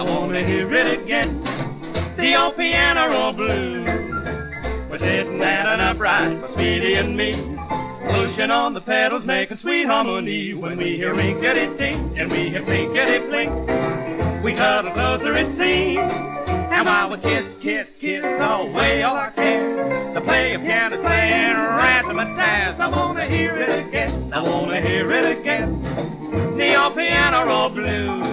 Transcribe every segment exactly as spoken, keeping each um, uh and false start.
wanna hear it again. The old piano roll blues. We're sitting at an upright for Speedy and me, pushing on the pedals, making sweet harmony. When we hear rinkety-tink and we hear plinkety-plink, we cuddle closer it seems, and while we kiss, kiss, kiss away all our cares, the play of piano's playing razzmatazz. I wanna hear it again, I wanna hear it again. The old piano roll blues.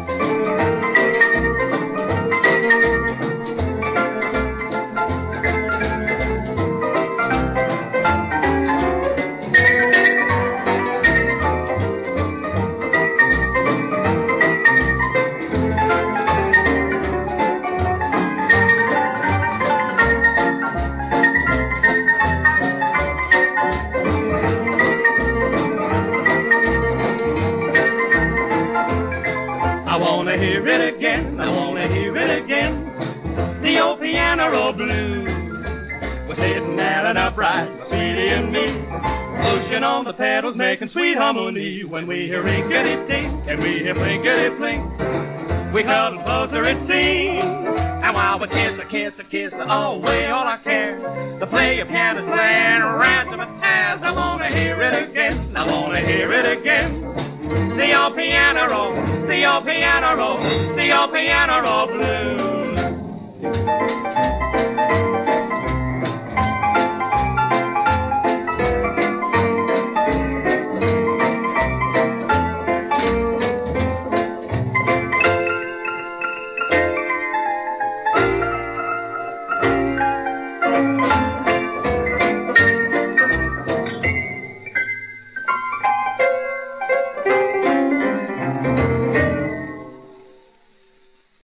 I wanna hear it again, I wanna hear it again. The old piano roll blues. We're sitting at an upright, Speedy and me, pushing on the pedals, making sweet harmony. When we hear rinkety-tink and we hear plinkety-plink, we cuddle closer it seems, and while we kiss a kiss a kiss away all our cares, the play of piano's playing razzmatazz. I wanna hear it again, I wanna hear it again. The old piano roll, the old piano roll, the old piano roll blues.